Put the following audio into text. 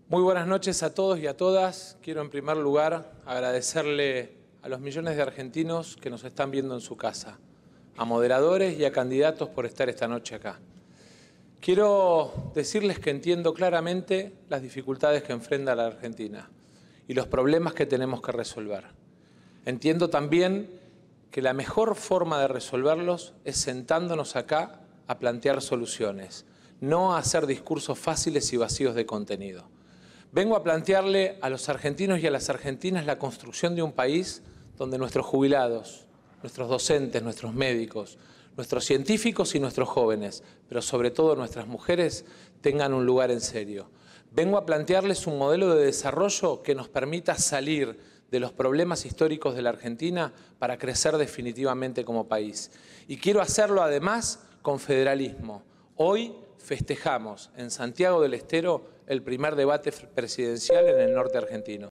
Muy buenas noches a todos y a todas. Quiero en primer lugar agradecerle a los millones de argentinos que nos están viendo en su casa, a moderadores y a candidatos por estar esta noche acá. Quiero decirles que entiendo claramente las dificultades que enfrenta la Argentina y los problemas que tenemos que resolver. Entiendo también que la mejor forma de resolverlos es sentándonos acá a plantear soluciones, no a hacer discursos fáciles y vacíos de contenido. Vengo a plantearle a los argentinos y a las argentinas la construcción de un país donde nuestros jubilados, nuestros docentes, nuestros médicos, nuestros científicos y nuestros jóvenes, pero sobre todo nuestras mujeres, tengan un lugar en serio. Vengo a plantearles un modelo de desarrollo que nos permita salir de los problemas históricos de la Argentina para crecer definitivamente como país. Y quiero hacerlo además con federalismo. Hoy festejamos en Santiago del Estero el primer debate presidencial en el norte argentino.